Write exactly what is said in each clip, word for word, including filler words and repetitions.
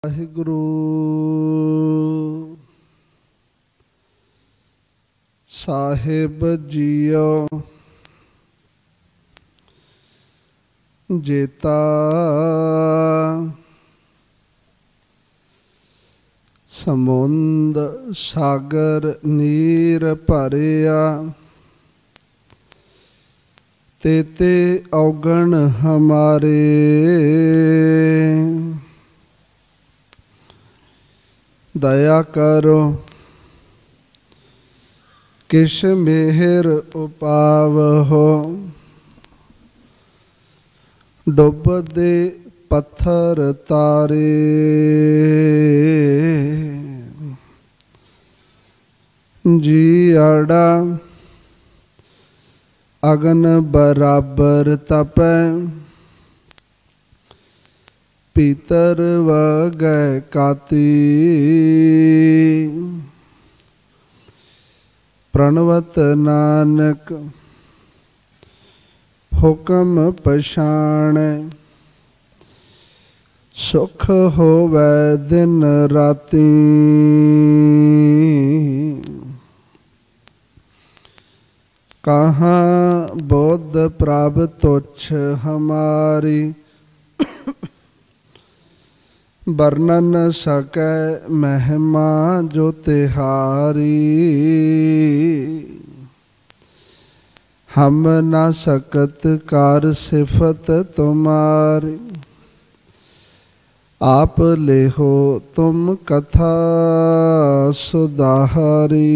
ਵਾਹਿਗੁਰੂ ਸਾਹਿਬ JIO ਜੇਤਾ ਸਮੁੰਦ ਸਾਗਰ ਨੀਰ ਭਰਿਆ तेते औगण हमारे दया करो किश मेहर उपावहो डुबदे पत्थर तारे जी आड़ा अगन बराबर तपै पीतर व गए काती प्रणवत नानक हुक्म पछाण सुख होवै दिन राती कहाँ बोध प्राप्त तुच्छ हमारी वर्णन सकै महिमा जो तिहारी हम न सकत कार सिफत तुम्हारी आप ले हो तुम कथा सुधारी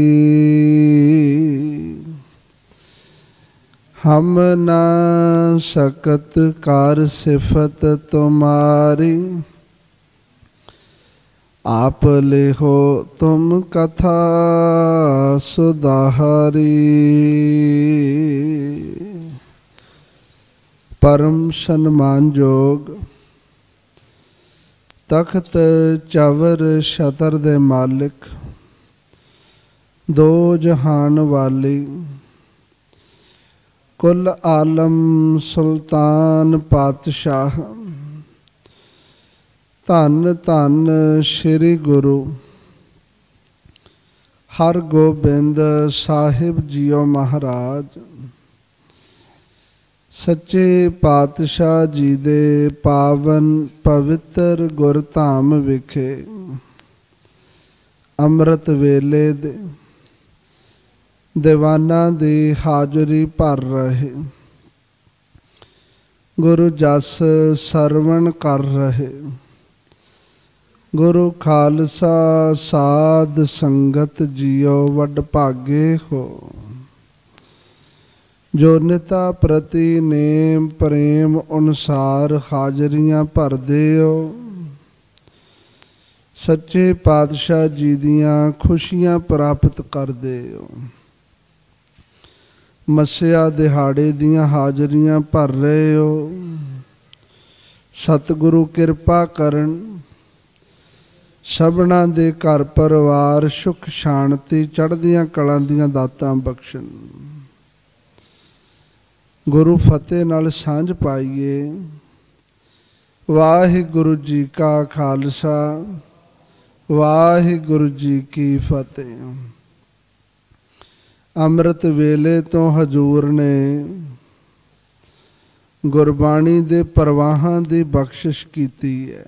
हम न सकत कार सिफत तुम्हारी आप ले हो तुम कथा सुधारी परम सन्मान जोग तख्त चवर छतर दे मालिक दो जहान वाली कुल आलम सुल्तान पातशाह धन धन श्री गुरु हर गोबिंद साहिब जियो महाराज सच्चे पातशाह जी दे पावन पवित्र गुरधाम विखे अमृत वेले दे दीवाना दी हाजरी भर रहे गुरु जस सरवण कर रहे गुरु खालसा साध संगत जियो वड भागे हो जो निता प्रति नेम प्रेम अनुसार हाजरियां भरदे हो सच्चे पातशाह जी दियां खुशियां प्राप्त करदे हो मस्या दिहाड़े दियां हाजरियां भर रहे हो सतगुरु कृपा करन सबना दे घर परिवार सुख शांति चढ़दियां कलां दियां दातां बख्शण गुरु फतेह नाल सांझ पाईए वाहिगुरु जी का खालसा वाहिगुरु जी की फतेह। अमृत वेले तो हजूर ने गुरबाणी दे प्रवाहां दी बख्शिश कीती है।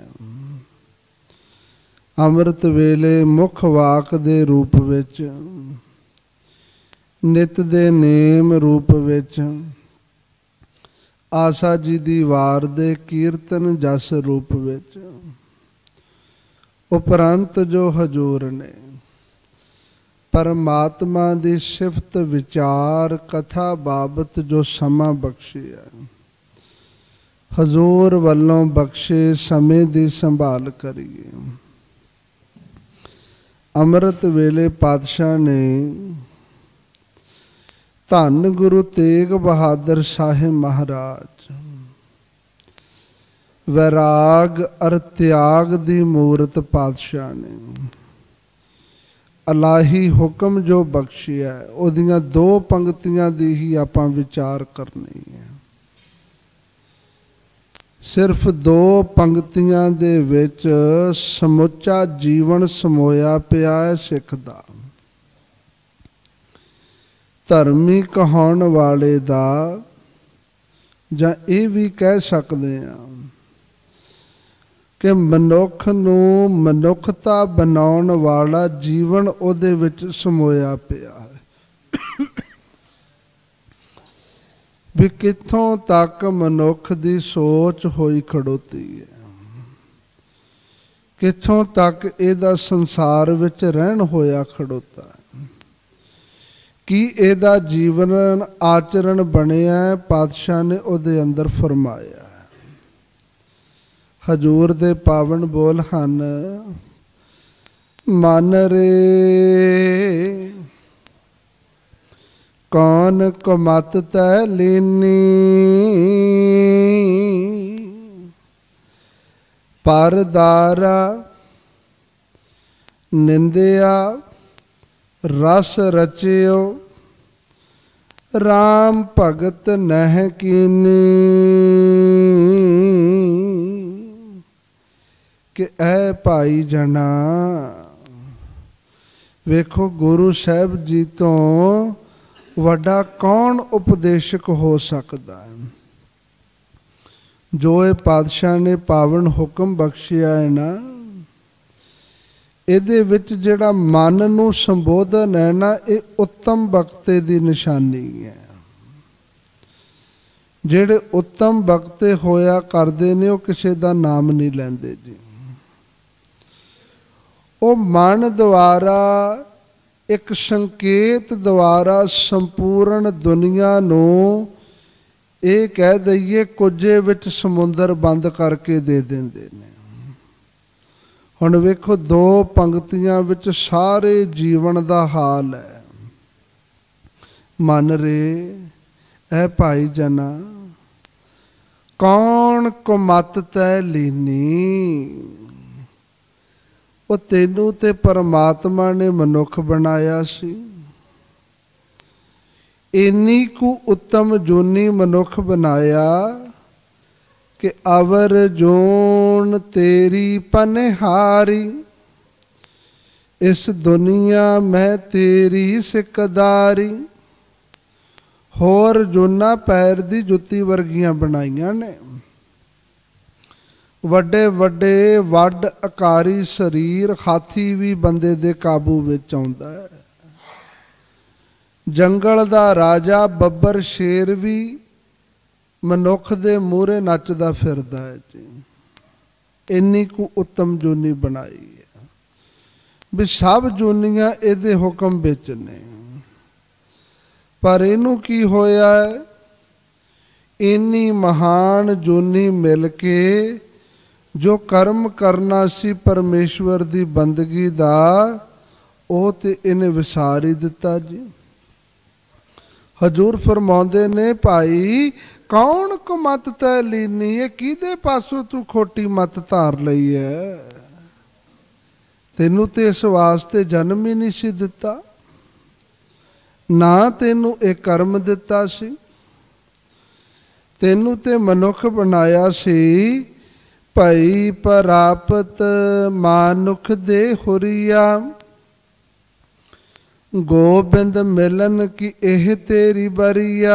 अमृत वेले मुख वाक दे रूप विच नित दे नेम रूप विच आसा जी दी वार दे कीर्तन जस रूप विच उपरंत जो हजूर ने परमात्मा दी सिफत विचार कथा बाबत जो समा बख्शिया हजूर वल्लों बख्शे समय दी संभाल करिए। अमृत वेले पातशाह ने धन गुरु तेग बहादुर साहिब महाराज वैराग अर त्याग दी मूरत पातशाह ने अलाही हुक्म जो बख्शिया उहदियां दो पंक्तियां दी ही आपां विचार करनी है। सिर्फ दो पंक्तियां दे विच समुचा जीवन समोया पिया है सिख दा। धर्मी कहाउण वाले दा जां ये भी कह सकते हैं कि मनुख नूं मनुखता बनाउण वाला जीवन उहदे विच समोया पिया है। भी कित्थों तक मनुख दी सोच होई खड़ोती है, कित्थों तक इहदा संसार विच रहन होया खड़ोता है, कि इहदा जीवन आचरण बनिया है। पातशाह ने उहदे अंदर फरमाया हजूर दे पावन बोल हन, मन रे कौन कुमत तै लीनी, परदारा निंदिया रस रचियो, राम भगत नह कीनी। कि ऐ भाई जना वेखो गुरु साहब जी तो वड्डा कौन उपदेशक हो सकता है। जो ये पातशाह ने पावन हुक्म बख्शिया है ना, इहदे विच जिहड़ा मन नूं संबोधन है ना, ये उत्तम वक्ते दी निशानी है। जिहड़े उत्तम वक्ते होया करदे ने, वो किसी दा नाम नहीं लैंदे जी। वो मन द्वारा एक संकेत द्वारा संपूर्ण दुनिया नूं ये कह दईए कुझे विच समुंदर बंद करके दे देंदे ने। हुण वेखो दो पंक्तियां विच सारे जीवन दा हाल है। मन रे ऐ भाई जना कौन कुमत तै लीनी। वो तेनू ते परमात्मा ने मनुख बनाया सी। इन्नी को उत्तम जोनी मनुख बनाया कि अवर जोन तेरी पनहारी, इस दुनिया में तेरी सिकदारी। होर जोना पैर दी जुत्ती वर्गियां बनाइयां ने। वड्डे वड्डे वड आकारी शरीर, हाथी भी बंदे दे काबू विच आउंदा है। जंगल दा राजा बब्बर शेर भी मनुख दे मूहरे नचदा फिरदा है जी। इन्नी को उत्तम जोनी बनाई है भी सब जोनियां इहदे हुक्म विच ने। पर इनू की होया है, इन्नी महान जोनी मिल के जो कर्म करना सी परमेश्वर दी बंदगी दा, वो ते इन्हें विसार ही दिता जी। हजूर फरमाउंदे ने भाई कौन कुमत तै लीनी, है किहदे पासों तू खोटी मत धार लई है। तेनू ते इस वास्ते जन्म ही नहीं सी दिता, ना तेनू एक कर्म दिता सी। तेनू ते मनुख बनाया सी भई प्राप्त मानुख दे हुरिया। गोबिंद मिलन की एह तेरी बरिया।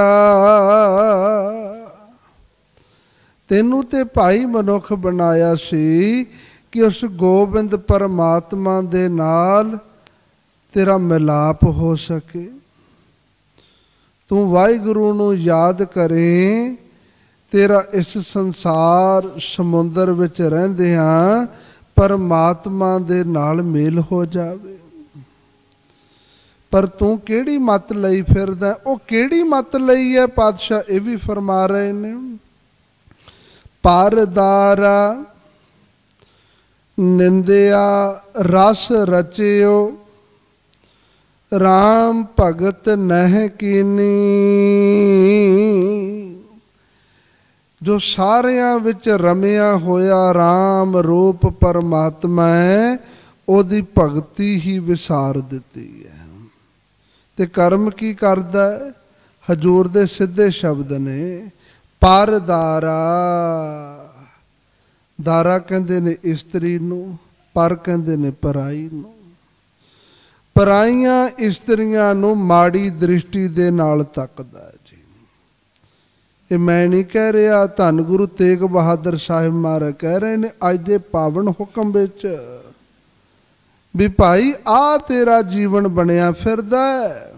तेनू ते भाई मनुख बनाया सी कि उस गोबिंद परमात्मा दे नाल तेरा मिलाप हो सके। तू वाहिगुरू नूं याद करें, तेरा इस संसार समुंदर विच रहिंदिआं परमात्मा दे नाल मेल हो जावे। पर तू केड़ी मत लई फिरदा, ओ केड़ी मत लई है पातशाह ये भी फरमा रहे ने। परदारा निंदिया रस रचियो, राम भगत नह कीनी। जो सारियां विच रमिया होया राम रूप परमात्मा है, ओदी भगती ही विसार दिती है। ते कर्म की करदा है? हजूर दे सीधे शब्द ने, परदारा दारा कहते ने इस्त्री नूं, पर कहते ने पराई नूं। पराइयां इस्त्रियां नूं माड़ी दृष्टि दे नाल तकदा है जी। ये मैं नहीं कह रहा, धन गुरु तेग बहादुर साहिब महाराज कह रहे ने अज दे पावन हुक्म विच भी भाई आ तेरा जीवन बनया फिरदा है।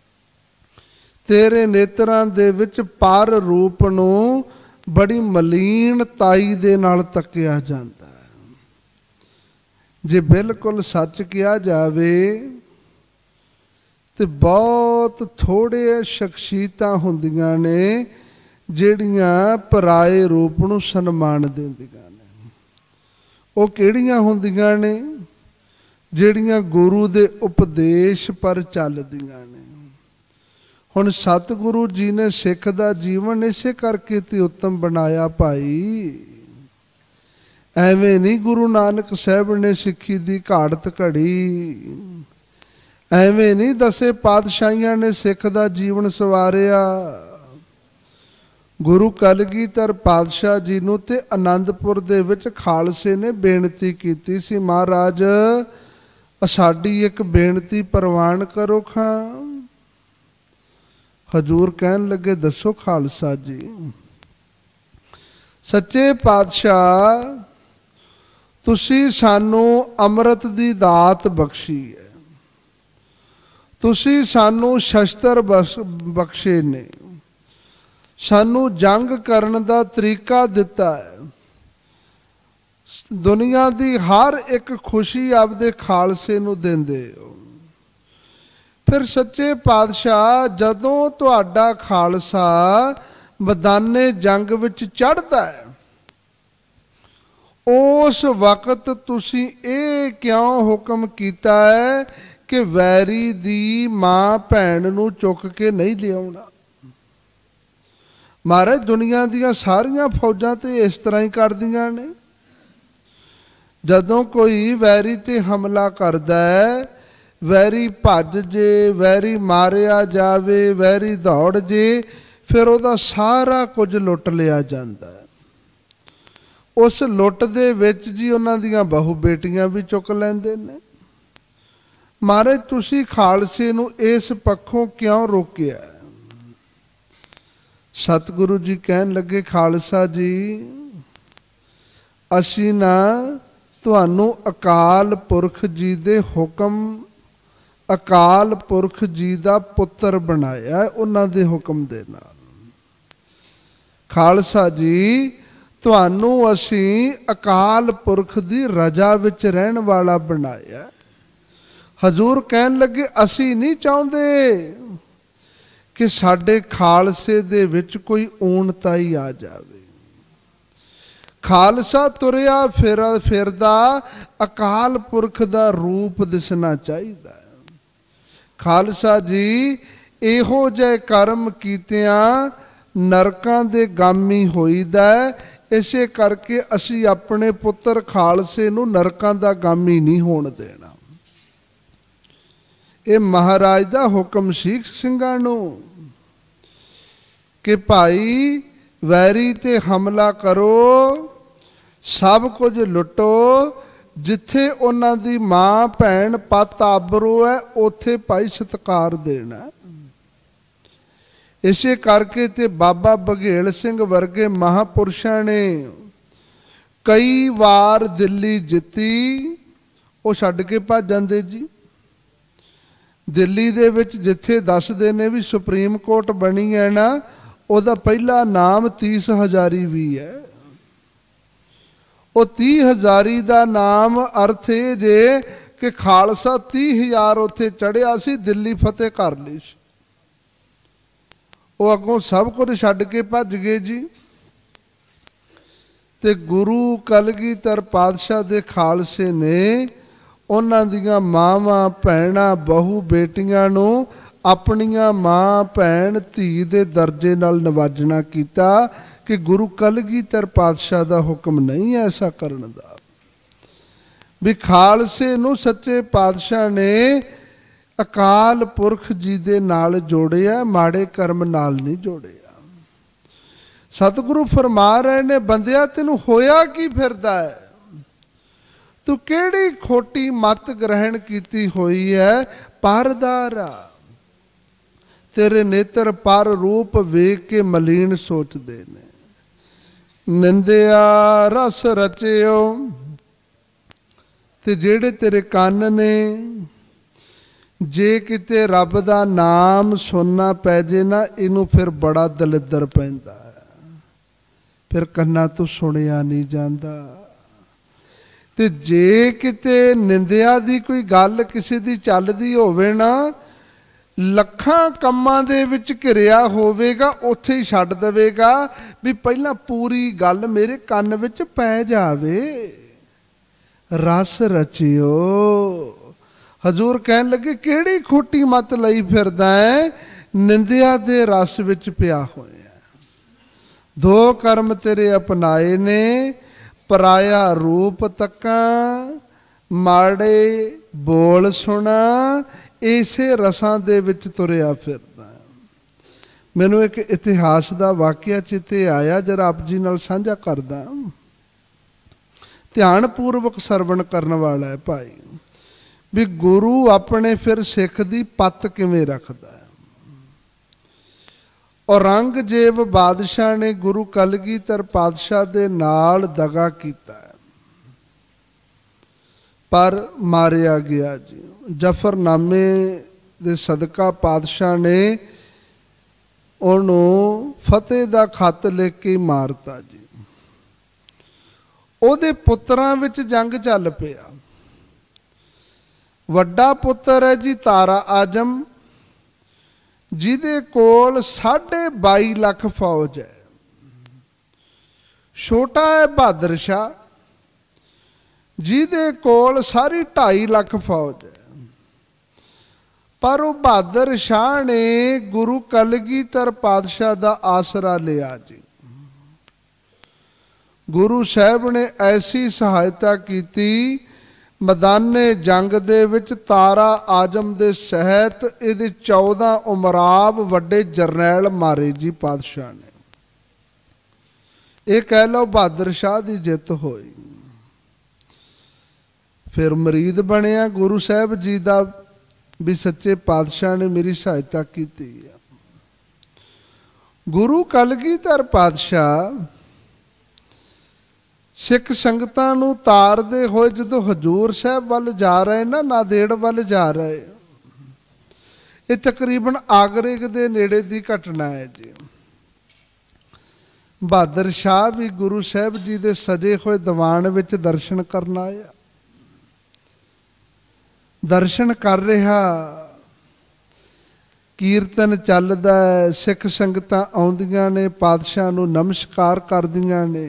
तेरे नेत्रां दे विच पर रूप नूं बड़ी मलीनताई दे नाल तकिया जाता है। जे बिल्कुल सच किया जावे तो बहुत थोड़े शख्सियतां हुंदियां ने ਜਿਹੜੀਆਂ ਪਰਾਏ रूप ਨੂੰ सन्मान ਦਿੰਦੀਆਂ ਨੇ। ਉਹ ਕਿਹੜੀਆਂ ਹੁੰਦੀਆਂ ਨੇ? ਜਿਹੜੀਆਂ ਗੁਰੂ ਦੇ ਉਪਦੇਸ਼ ਪਰ ਚੱਲਦੀਆਂ ਨੇ। ਹੁਣ ਸਤਿਗੁਰੂ ਜੀ ਨੇ ਸਿੱਖ ਦਾ ਜੀਵਨ ਇਸੇ ਕਰਕੇ ਤੇ ਉੱਤਮ ਬਣਾਇਆ ਭਾਈ। ਐਵੇਂ ਨਹੀਂ ਗੁਰੂ ਨਾਨਕ ਸਾਹਿਬ ਨੇ ਸਿੱਖੀ ਦੀ ਘਾੜਤ ਘੜੀ, ਐਵੇਂ ਨਹੀਂ ਦਸੇ ਪਾਤਸ਼ਾਹੀਆਂ ਨੇ ਸਿੱਖ ਦਾ ਜੀਵਨ ਸਵਾਰਿਆ। गुरु कलगीधर पातशाह जी नूं ते आनंदपुर दे विच खालसे ने बेनती कीती सी, महाराज साडी एक बेनती प्रवान करो खां। हजूर कहन लगे दसो खालसा जी। सच्चे पातशाह तुसी सानू अमृत दी दात बख्शी है, तुसी सानू शस्त्र बख्शे ने, सानू जंग करन दा तरीका दिता है। दुनिया दी हर एक खुशी आपदे खालसे नू देंदे हो। फिर सच्चे पातशाह जदों तुहाडा खालसा मैदाने जंग विच चढ़दा है, उस वक्त तुसी ये क्यों हुक्म कीता है कि वैरी दी मां भैन नू चुक के नहीं लियाउणा? महाराज दुनिया दियां सारियां फौजां ते इस तरह ही करदियां ने। जदों कोई वैरी ते हमला करदा है, वैरी भज जे, वैरी मारिया जावे, वैरी दौड़ जे, फिर उहदा सारा कुछ लुट लिया जांदा है। उस लुट दे विच जी उन्हां दियां बहु बेटियां भी चुक लैंदे ने। महाराज तुसी खालसे नूं इस पक्षों क्यों रोकिया? सतगुरु जी कहन लगे खालसा जी असी ना तुहानू अकाल पुरख जी दे हुक्म, अकाल पुरख जी दा पुत्र बनाया उन्हां दे हुक्म दे नाल। खालसा जी तुहानू असी अकाल पुरख दी रजा विच रहन वाला बनाया। हजूर कहन लगे असी नहीं चाहुंदे कि साडे खालसे दे विच कोई ऊणताई आ जावे। खालसा तुरिया फिर फिरदा अकाल पुरख दा रूप दिसना चाहिदा। खालसा जी इहो जे कर्म कीतियां नरकां दे गामी होईदा, इसे करके असी अपने पुत्र खालसे नूं नरकां दा गामी नहीं होण देना। ये महाराज दा हुक्म सी सिंघां नूं कि भाई वैरी ते हमला करो, सब कुछ लुटो, जिथे उन्हां दी मां भैन पत आबरो है उथे भाई सत्कार देना। इसे करके ते बाबा बघेल सिंह वर्गे महापुरुषां ने कई वार दिल्ली जिती, वो छड्ड के भज जांदे जी। दिल्ली दे विच जिथे दसदे ने भी सुप्रीम कोर्ट बनी है ना, ਉਹਦਾ ਪਹਿਲਾ ਨਾਮ तीस हजारी भी है। वो तीह हजारी का नाम अर्थ ये जे कि खालसा तीह हजार उत्थे चढ़िया सी, दिल्ली फतेह कर ली सी। वो अगों सब कुछ छड्ड के भज गए जी। ते गुरु कलगीधर पातशाह दे खालसे ने उन्हां दियां मावां भैणां बहु बेटियां नूं अपनियां मां भैन धी दे दर्जे नाल नवाजना कीता कि गुरु कलगीधर पातशाह दा हुक्म नहीं है ऐसा करन दा। भी खालसे नूं सच्चे पातशाह ने अकाल पुरख जी दे नाल जोड़िया, माड़े कर्म नाल नहीं जोड़िया। सतगुरु फरमा रहे ने, बंदिया तेनू होया की फिरदा है, तू केड़ी खोटी मत ग्रहण कीती हुई है। परदारा तेरे नेत्र पर रूप वेख के मलीन सोचते ने। निंदिया रस रचियो, ते जेड़े तेरे कान ने, जे किते रब दा नाम सुनना पै जे ना, इनू फिर बड़ा दलिद्र पैंदा है, फिर कन्ना तो सुनिया नहीं जाता। ते जे किते निंदिया दी कोई गल किसी दी चलदी होवे ना, ਲੱਖਾਂ ਕੰਮਾਂ ਦੇ ਵਿੱਚ ਘਿਰਿਆ ਹੋਵੇਗਾ, ਉੱਥੇ ਹੀ ਛੱਡ ਦੇਵੇਗਾ ਵੀ ਪਹਿਲਾਂ ਪੂਰੀ ਗੱਲ ਮੇਰੇ ਕੰਨ ਵਿੱਚ ਪੈ ਜਾਵੇ। ਰਸ ਰਚਿਓ, ਹਜ਼ੂਰ ਕਹਿਣ ਲੱਗੇ ਕਿਹੜੀ ਖੋਟੀ ਮੱਤ ਲਈ ਫਿਰਦਾ ਹੈ, ਨਿੰਦਿਆ ਦੇ ਰਸ ਵਿੱਚ ਪਿਆ ਹੋਇਆ। ਦੋ ਕਰਮ ਤੇਰੇ ਅਪਣਾਏ ਨੇ, ਪਰਾਇਆ ਰੂਪ ਤੱਕਾਂ, ਮਾੜੇ ਬੋਲ ਸੁਣਾ, ਇਸੇ ਰਸਾਂ ਦੇ ਵਿੱਚ ਤੁਰਿਆ ਫਿਰਦਾ। ਮੈਨੂੰ ਇੱਕ ਇਤਿਹਾਸ ਦਾ ਵਾਕਿਆ ਚੇਤੇ ਆਇਆ, ਜਰਾ ਆਪ ਜੀ ਨਾਲ ਸਾਂਝਾ ਕਰਦਾ। ਧਿਆਨ ਪੂਰਵਕ ਸਰਵਣ ਕਰਨ ਵਾਲਾ ਹੈ ਭਾਈ, ਵੀ ਗੁਰੂ ਆਪਣੇ ਫਿਰ ਸਿੱਖ ਦੀ ਪੱਤ ਕਿਵੇਂ ਰੱਖਦਾ ਹੈ। ਔਰੰਗਜ਼ੇਬ ਬਾਦਸ਼ਾਹ ਨੇ ਗੁਰੂ ਕਲਗੀਧਰ ਪਾਤਸ਼ਾਹ ਦੇ ਨਾਲ ਦਗਾ ਕੀਤਾ, ਪਰ ਮਾਰਿਆ ਗਿਆ ਜੀ। ਜਫਰਨਾਮੇ ਦੇ ਸਦਕਾ ਪਾਤਸ਼ਾਹ ਨੇ ਉਹਨੂੰ ਫਤਿਹ ਦਾ ਖੱਤ ਲਿਖ ਕੇ ਮਾਰਤਾ ਜੀ। ਉਹਦੇ ਪੁੱਤਰਾਂ ਵਿੱਚ ਜੰਗ ਚੱਲ ਪਿਆ। ਵੱਡਾ ਪੁੱਤਰ ਹੈ ਜੀ ਤਾਰਾ ਆਜਮ, ਜਿਹਦੇ ਕੋਲ ਸਾਢੇ ਬਾਈ ਲੱਖ ਫੌਜ ਹੈ। ਛੋਟਾ ਹੈ ਬਹਾਦਰ ਸ਼ਾਹ, ਜਿਹਦੇ ਕੋਲ ਸਾਰੀ ਢਾਈ ਲੱਖ ਫੌਜ ਹੈ। ਪਰ ਉਹ ਬਹਾਦਰ ਸ਼ਾਹ ਨੇ ਗੁਰੂ ਕਲਗੀਧਰ ਪਾਤਸ਼ਾਹ ਦਾ ਆਸਰਾ ਲਿਆ ਜੀ। ਗੁਰੂ ਸਾਹਿਬ ਨੇ ਐਸੀ ਸਹਾਇਤਾ ਕੀਤੀ, ਮੈਦਾਨੇ ਜੰਗ ਦੇ ਵਿੱਚ ਤਾਰਾ ਆਜਮ ਦੇ ਸਹਿਤ ਇਹਦੇ ਚੌਦਾਂ ਉਮਰਾਵ ਵੱਡੇ ਜਰਨੈਲ ਮਾਰੇ ਜੀ ਪਾਤਸ਼ਾਹ ਨੇ। ਇਹ ਕਹਿ ਲਓ ਬਹਾਦਰ ਸ਼ਾਹ ਦੀ ਜਿੱਤ ਹੋਈ। ਫਿਰ ਮਰੀਦ ਬਣਿਆ ਗੁਰੂ ਸਾਹਿਬ ਜੀ ਦਾ, ਵੀ ਸੱਚੇ ਪਾਤਸ਼ਾਹ ਨੇ ਮੇਰੀ ਸਹਾਇਤਾ ਕੀਤੀ ਹੈ। ਗੁਰੂ ਕਲਗੀਧਰ ਪਾਤਸ਼ਾਹ ਸਿੱਖ ਸੰਗਤਾਂ ਨੂੰ ਤਾਰਦੇ ਹੋਏ ਜਦੋਂ ਹਜ਼ੂਰ ਸਾਹਿਬ ਵੱਲ ਜਾ ਰਹੇ ਨਾ, ਨਾਂਦੇੜ ਵੱਲ ਜਾ ਰਹੇ, ਇਹ ਤਕਰੀਬਨ ਆਗਰੇ ਦੇ ਨੇੜੇ ਦੀ ਘਟਨਾ ਹੈ ਜੀ। ਬਹਾਦਰ ਸ਼ਾਹ ਵੀ ਗੁਰੂ ਸਾਹਿਬ ਜੀ ਦੇ ਸਜੇ ਹੋਏ ਦੀਵਾਨ ਵਿੱਚ ਦਰਸ਼ਨ ਕਰਨ ਆਇਆ। ਦਰਸ਼ਨ ਕਰ ਰਿਹਾ, ਕੀਰਤਨ ਚੱਲਦਾ, ਸਿੱਖ ਸੰਗਤਾਂ ਆਉਂਦੀਆਂ ਨੇ, ਪਾਤਸ਼ਾਹ ਨੂੰ ਨਮਸਕਾਰ ਕਰਦੀਆਂ ਨੇ,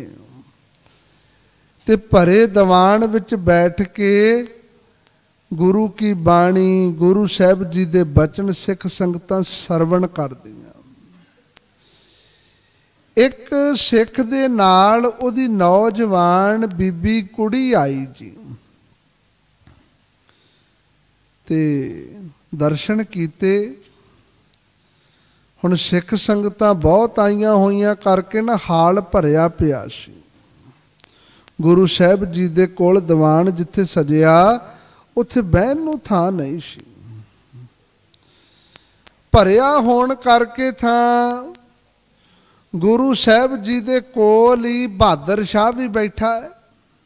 ਤੇ ਭਰੇ ਦੀਵਾਨ ਵਿੱਚ ਬੈਠ ਕੇ ਗੁਰੂ ਕੀ ਬਾਣੀ, ਗੁਰੂ ਸਾਹਿਬ ਜੀ ਦੇ ਬਚਨ ਸਿੱਖ ਸੰਗਤਾਂ ਸਰਵਣ ਕਰਦੀਆਂ। ਇੱਕ ਸਿੱਖ ਦੇ ਨਾਲ ਉਹਦੀ ਨੌਜਵਾਨ ਬੀਬੀ ਕੁੜੀ ਆਈ ਜੀ, ਤੇ ਦਰਸ਼ਨ ਕੀਤੇ। ਹੁਣ ਸਿੱਖ ਸੰਗਤਾਂ ਬਹੁਤ ਆਈਆਂ ਹੋਈਆਂ ਕਰਕੇ ਨਾ ਹਾਲ ਭਰਿਆ ਪਿਆ ਸੀ। ਗੁਰੂ ਸਾਹਿਬ ਜੀ ਦੇ ਕੋਲ ਦੀਵਾਨ ਜਿੱਥੇ ਸਜਿਆ, ਉੱਥੇ ਬਹਿਣ ਨੂੰ ਥਾਂ ਨਹੀਂ ਸੀ। ਭਰਿਆ ਹੋਣ ਕਰਕੇ ਥਾਂ ਗੁਰੂ ਸਾਹਿਬ ਜੀ ਦੇ ਕੋਲ ਹੀ ਬਹਾਦਰ ਸ਼ਾਹ ਵੀ ਬੈਠਾ ਹੈ।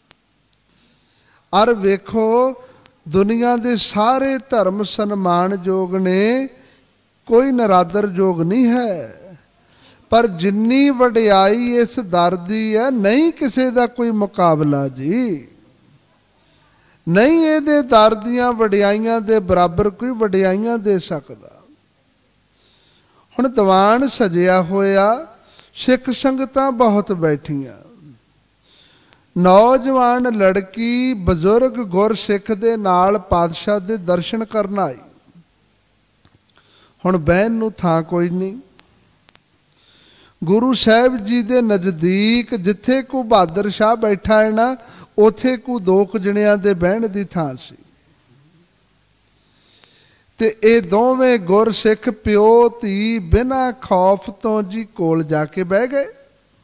ਅਰ ਵੇਖੋ, ਦੁਨੀਆ ਦੇ ਸਾਰੇ ਧਰਮ ਸਨਮਾਨਯੋਗ ਨੇ, ਕੋਈ ਨਰਾਦਰਯੋਗ ਨਹੀਂ ਹੈ, ਪਰ ਜਿੰਨੀ ਵਡਿਆਈ ਇਸ ਦਰ ਦੀ ਹੈ, ਨਹੀਂ ਕਿਸੇ ਦਾ ਕੋਈ ਮੁਕਾਬਲਾ ਜੀ। ਨਹੀਂ ਇਹਦੇ ਦਰ ਦੀਆਂ ਵਡਿਆਈਆਂ ਦੇ ਬਰਾਬਰ ਕੋਈ ਵਡਿਆਈਆਂ ਦੇ ਸਕਦਾ। ਹੁਣ ਦੀਵਾਨ ਸਜਿਆ ਹੋਇਆ, ਸਿੱਖ ਸੰਗਤਾਂ ਬਹੁਤ ਬੈਠੀਆਂ। ਨੌਜਵਾਨ ਲੜਕੀ ਬਜ਼ੁਰਗ ਗੁਰਸਿੱਖ ਦੇ ਨਾਲ ਪਾਤਸ਼ਾਹ ਦੇ ਦਰਸ਼ਨ ਕਰਨ ਆਈ। ਹੁਣ ਬਹਿਣ ਨੂੰ ਥਾਂ ਕੋਈ ਨਹੀਂ। ਗੁਰੂ ਸਾਹਿਬ ਜੀ ਦੇ ਨਜ਼ਦੀਕ ਜਿੱਥੇ ਕੋ ਬਹਾਦਰ ਸ਼ਾਹ ਬੈਠਾ ਹੈ ਨਾ, ਉੱਥੇ ਕੋ ਦੋ ਕੁ ਜਣਿਆਂ ਦੇ ਬਹਿਣ ਦੀ ਥਾਂ ਸੀ। ਤੇ ਇਹ ਦੋਵੇਂ ਗੁਰਸਿੱਖ ਪਿਓ ਧੀ ਬਿਨਾਂ ਖੌਫ ਤੋਂ ਜੀ ਕੋਲ ਜਾ ਕੇ ਬਹਿ ਗਏ।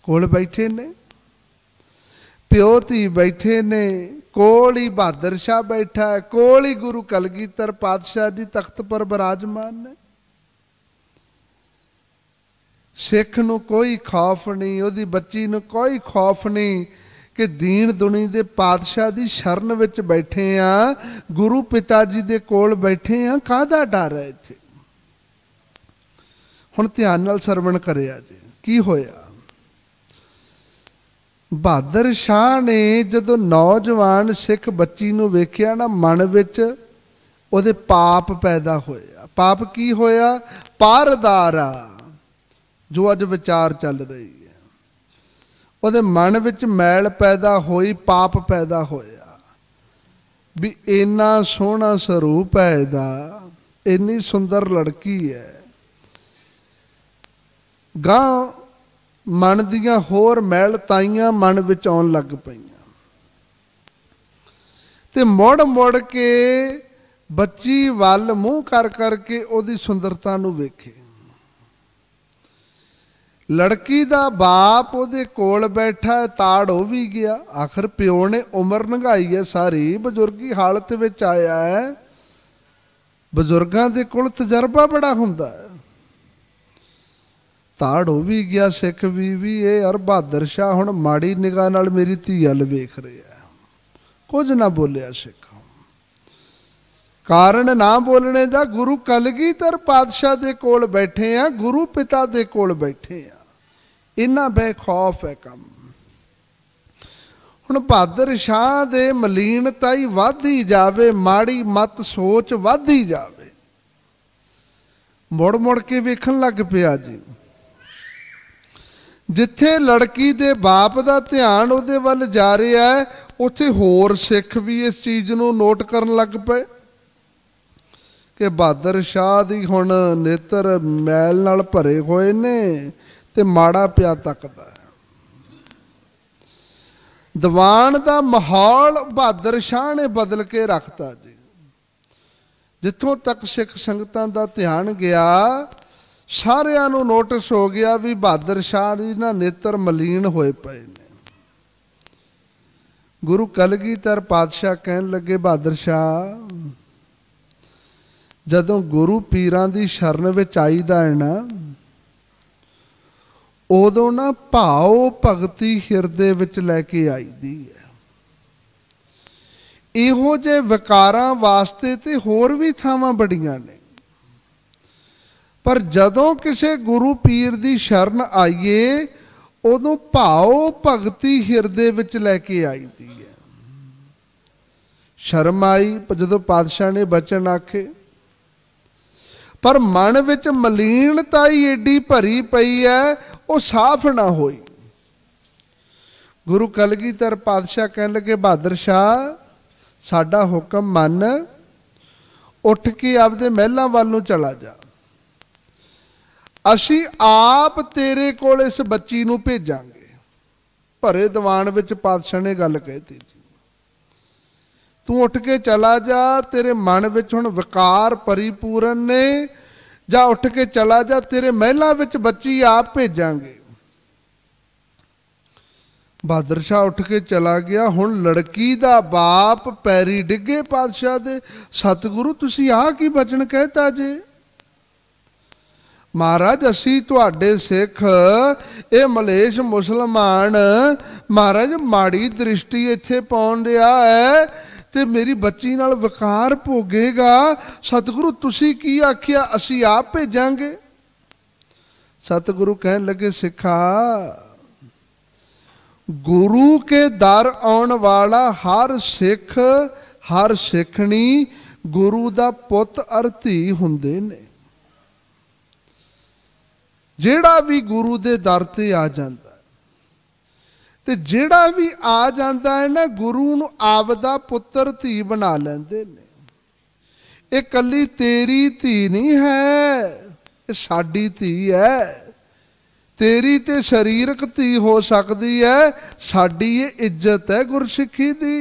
कोल बैठे ने, प्यो धी बैठे ने, कोल ही बहादुर शाह बैठा है, कोल ही गुरु कलगीधर पातशाह जी तख्त पर विराजमान ने। सिख नूं कोई खौफ नहीं, उहदी बच्ची नूं कोई खौफ नहीं कि दीन दुनी दे पातशाह दी शरण विच बैठे आ, गुरु पिता जी दे कोल बैठे आ, काहदा डर है इत्थे। हुण ध्यान नाल सरवण करिया जी की होया। बहादुर शाह ने जदों नौजवान सिख बच्ची नूं वेखिया ना, मन विच उहदे पाप पैदा होया। पाप की होया? पारदारा जो अज विचार चल रही है, उहदे मन विच मैल पैदा होई, पाप पैदा होया भी इन्ना सोहना स्वरूप है इहदा, इन्नी सुंदर लड़की है। गां मन दियां होर मैल ताइयां मन विच आउण लग पईयां ते मुड़ मुड़ के बच्ची वल मूँह कर करके उहदी सुंदरता नूं वेखे। लड़की दा बाप उहदे कोल बैठा है, ताड़ हो भी गया। आखिर प्यो ने उम्र नंगाई है सारी, बजुर्गी हालत विच आया है। बजुर्गां दे कोल तजर्बा बड़ा हुंदा है। ताड़ हो भी गया सिख भी भी ये यार बहादुर शाह हुण माड़ी निगाह नाल मेरी धी अल वेख रहा। कुछ ना बोलिया सिख, कारण ना बोलने दा, गुरु कलगीधर पातशाह दे कोल बैठे आ, गुरु पिता दे कोल बैठे आ, इन्ना बेखौफ है कम। हुण बहादुर शाह दे मलीनताई वधदी जावे, माड़ी मत सोच वधदी जावे। मुड़ मुड़ के वेखण लग पिया जी। जिथे लड़की दे बाप दा ध्यान उहदे वल जा रहा है, उत्थे होर सिख भी इस चीज़ नूं नोट करन लग पे कि बहादुर शाह दी हुण नेत्र मैल नाल भरे होए ने ते माड़ा पिया तकदा है। दीवान दा माहौल बहादुर शाह ने बदल के रखता जी। जिथों तक सिख संगतां दा ध्यान गया, सारिਆਂ ਨੂੰ नोटिस हो गया भी बहादुर शाह जी ना नेत्र मलीन होए पे ने। गुरु कलगीधर पातशाह कहन लगे, बहादुर शाह जदों गुरु पीरां दी शरण विच आईदा है ना, उदों ना भाव भगती हिरदे विच लैके आईदी है। इहो जे विकारां वास्ते ते होर भी थावां बड़ियां ने, पर जदों किसी गुरु पीर दी शरण आईए उदों भाव भगती हिरदे विच लैके आईदी है। शर्म आई जदों पातशाह ने बचन आखे, पर मन विच मलीनताई एडी भरी पई है, वो साफ ना होई। गुरु कलगीधर पातशाह कहन लगे, बहादुर शाह साडा हुक्म मन, उठ के आपदे महलां वल नूं चला जा। असी आप तेरे कोल इस बच्ची नूं भेजांगे। भरे दीवान विच पातशाह ने गल कहती जी, तू उठ के चला जा, तेरे मन विच हुण विकार परिपूर्ण ने, जा उठ के चला जा, तेरे महलां विच बच्ची आप भेजांगे। बहादुर शाह उठ के चला गया। हुण लड़की दा बाप पैरी डिगे पातशाह दे, सतगुरु तुसी आ की बचन कहता जे? महाराज असी तुहाडे सिख, ये मलेश मुसलमान महाराज माड़ी दृष्टि इत्थे पाउण रहा है ते मेरी बच्ची नाल विकार भोगेगा। सतगुरु तुसी की आखिया, असी आप भेजांगे। सतगुरु कहन लगे, सिखा गुरु के दर आउण वाला हर सिख हर सिखनी गुरु दा पुत अर धी हुंदे ने। जेड़ा भी गुरु दे दर ते आ जांदा ते जेड़ा भी आ जांदा है ना, गुरु नूं आपदा पुत्र धी बना लैंदे ने। ये कल्ली तेरी धी नहीं है, ये साडी धी है। तेरी ते शरीरक धी हो सकती है, साडी ये इज्जत है गुरसिखी दी।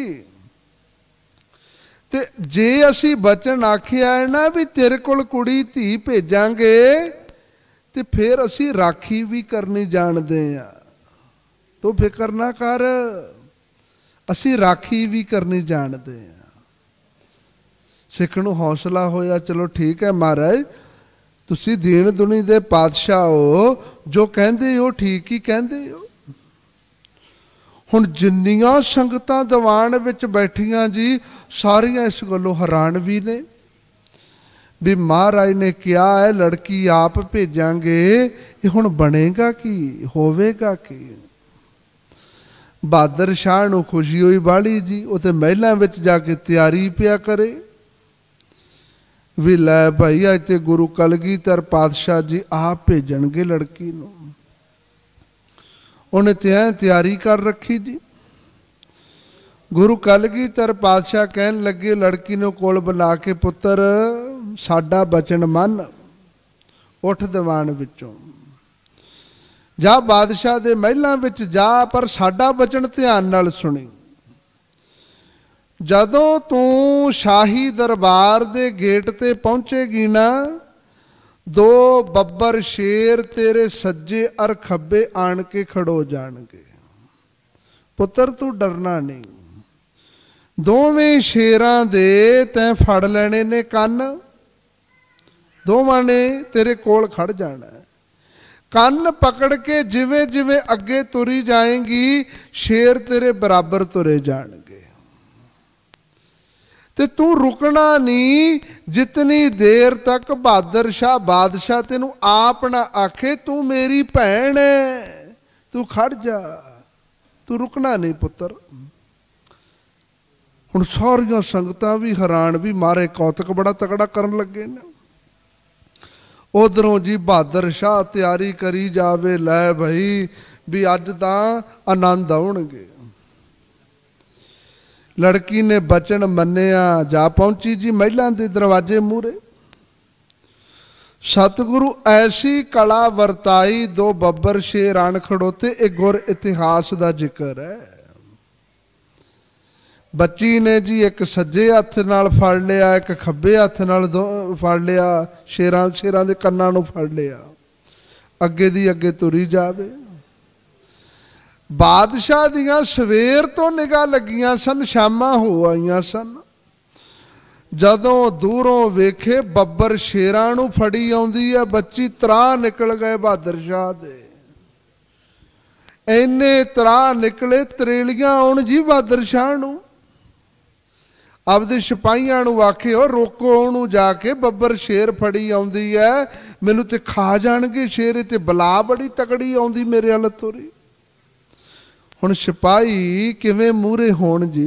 ते जे असी बचन आखिया है ना भी तेरे कोल कुड़ी धी भेजांगे, ते फिर असी राखी भी करनी जानते हैं। तू फिक्र ना कर, असी राखी भी करनी जानते हैं। सिख नूं हौसला होया, चलो ठीक है महाराज, तुसी दीन दुनी दे पातशाह हो, जो कहंदे हो ठीक ही कहंदे हो। हुण जिन्नियां संगतां दीवान विच बैठियां जी, सारियां इस गल्लों हैरान भी ने भी महाराज ने क्या है लड़की आप भेजांगे, ये हुण बनेगा की, होवेगा की। बहादुर शाह नूं खुशी हुई बाली जी, वो तो महलों विच जाके तैयारी पिया करे भी लै भाई अज ते गुरु कलगीधर पातशाह जी आप भेजणगे लड़की नूं। उन्हें त्यां तैयारी कर रखी जी। गुरु कलगीधर पातशाह कहन लगे लड़की नूं कोल बुला के, पुत्र साडा बचन मन, उठ दीवान विचों जा, बादशाह दे महलों विच जा, पर साडा बचन ध्यान नाल सुनी। जदों तू शाही दरबार दे गेट ते पहुंचेगी ना, दो बब्बर शेर तेरे सज्जे अर खब्बे आन के खड़ो जाणगे। पुत्र तू डरना नहीं, दोवें शेरां दे तैं फड़ लेने ने कन, दोवां ने तेरे कोल खड़ जाना है। कन पकड़ के जिवें जिवें अगे तुरी जाएंगी, शेर तेरे बराबर तुरे जाणगे। ते तू रुकना नहीं, जितनी देर तक बहादुर शाह बादशाह तेनू आप ना आखे तू मेरी भैन है, तू खड़ जा, तू रुकना नहीं पुत्र। हुण सारियां संगतां भी हैरान भी मारे कौतक बड़ा तगड़ा करन लगे ने। उधरों जी बहादुर शाह तैयारी करी जावे, लै भाई भी अज तां आनंद आउणगे। लड़की ने बचन मन्निया, जा पहुंची जी महिलां दे दरवाजे मूरे। सतगुरु ऐसी कला वरताई, दो बब्बर शेर आन खड़ोते। एक गुर इतिहास का जिक्र है। बच्ची ने जी एक सज्जे हथ नाल फड़ लिया, एक खब्बे हथ नाल फड़ लिया, शेरां शेरां दे कन्नां नूं फड़ लिया, अगे दी अगे तुरी जावे। बादशाह दियां सवेर तो निगाह लगियां सन, शामां हो आईयां सन। जदों दूरों वेखे बब्बर शेरां नूं फड़ी आउंदी है, बच्ची तरा निकल गए बहादुर शाह दे। इन्ने तरा निकले, तरेलियां आउण जी बहादुर शाह नूं। आपदे सिपाहियां नूं आखे हो रोको ओनू जाके, बब्बर शेर फड़ी आउंदी है, मैनू ते खा जाणगे शेर, ते बला बड़ी तगड़ी आउंदी मेरे अल तुरी। हुण सिपाही किवें मूहरे होण जी।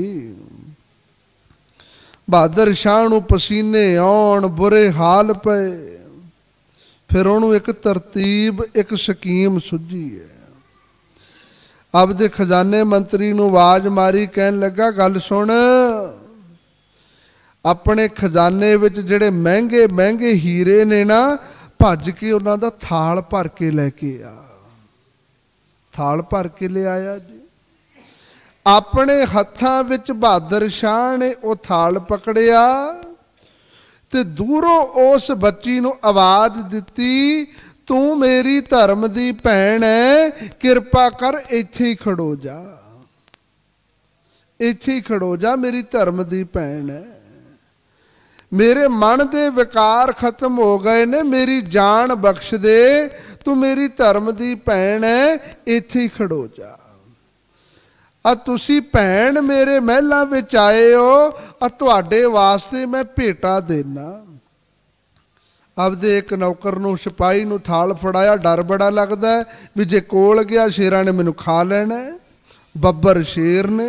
बहादुर शाह नूं पसीने आउण, बुरे हाल पे। फिर उहनूं एक तरतीब, एक स्कीम सुझी है। आपदे खजाने मंत्री नूं आवाज मारी, कहन लगा गल सुण, अपने खजाने विच जिहड़े महंगे महंगे हीरे ने ना, भज के उन्हां दा थाल भर के लैके आ। थाल भर के ले आया जी। अपने हत्थां विच बहादुर शाह ने वो थाल पकड़िया, ते दूरों उस बच्ची नूं आवाज दिती, तू मेरी धर्म दी भैन है, किरपा कर इत्थे ही खड़ो जा, इत्थे ही खड़ो जा, मेरी धर्म दी भैन है। मेरे मन दे विकार खत्म हो गए ने, मेरी जान बख्श दे, तू मेरी धर्म दी भैन है, इत्थे ही खड़ो जा। आ तुसी भैन मेरे महलों विच आए हो, आ तुहाडे वास्ते मैं भेटा देना। आपदे एक नौकर नूं सिपाही नूं थाल फड़ाया, डर बड़ा लगदा है भी जे कोल गया शेरां ने मैनू खा लेना है, बब्बर शेर ने।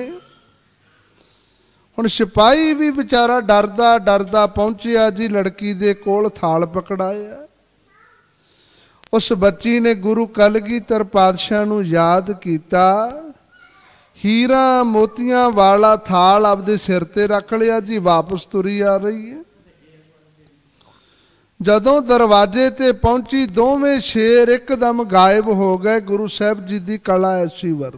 हुण सिपाही भी बेचारा डरदा डरदा पहुंचिया जी लड़की दे कोल, थाल पकड़ाया। उस बच्ची ने गुरु कलगीधर पातशाह नूं याद कीता, हीरा मोतियां वाला थाल आपदे सिर ते रख लिया जी, वापस तुरी आ रही है। जदों दरवाजे ते पहुंची, दोवें शेर एकदम गायब हो गए। गुरु साहब जी दी कला ऐसी वरती।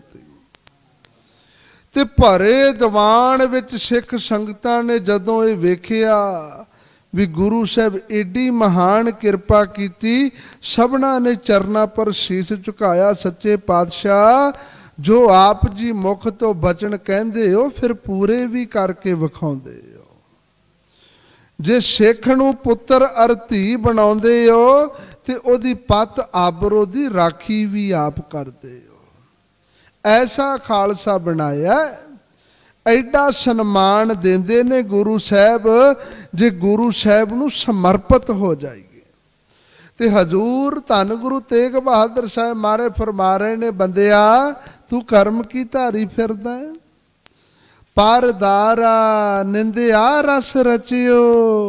ते भरे दीवान विच सिख संगतां ने जदों ये वेखिया भी गुरु साहब एडी महान किरपा कीती, सबना ने चरना पर शीस झुकाया, सच्चे पातशाह जो आप जी मुख तो बचन कहंदे हो फिर पूरे भी करके विखाउंदे हो। जे सिख नूं पुत्र अर धी बनाउंदे हो ते ओदी पत आबरो दी राखी भी आप करदे हो। ऐसा खालसा बनाया, एडा सन्मान देंदे ने गुरु साहब। जे गुरु साहब नूं समर्पित हो जाइए ते हजूर धन गुरु तेग बहादुर साहब मारे फरमा रहे ने, बंदिया तू कर्म की धारी फिरदा है। पारदारा निंदिया रस रचियो,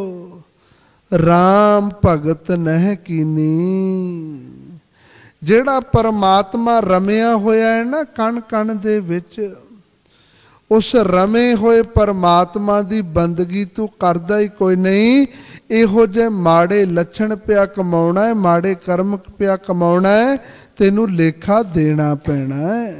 राम भगत नह कीनी। जेड़ा परमात्मा रमिया होया है ना कण कण दे विच, उस रमे होए परमात्मा दी बंदगी तू करदा ही कोई नहीं। इहो जे माड़े लक्षण पिया कमाउणा है, माड़े कर्म पिया कमाउणा है, तेनू लेखा देना पैना है।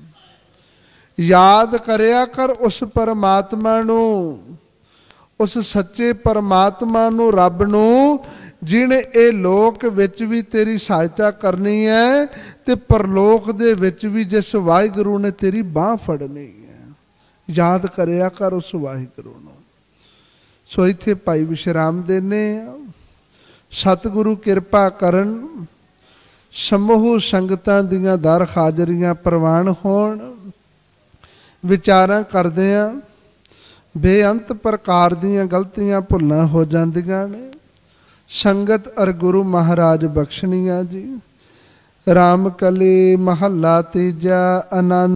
याद करया कर उस परमात्मा नू, उस सच्चे परमात्मा नू, रब नू, जिहने ए लोक विच भी तेरी सहायता करनी है ते परलोक दे विच भी जिस वाहिगुरू ने तेरी बांह फड़नी है। याद करया कर उस वाहिगुरू नू। सो इत्थे भाई विश्राम देने। सतगुरु किरपा करन, समूह संगतां दियां दर हाजरियां प्रवान होण। विचारां करदिआं बेअंत प्रकार दियां गलतियां भुल्लां हो जांदियां ने। संगत अर गुरु महाराज बख्शनिया जी। राम कली महला तीजा आनंद।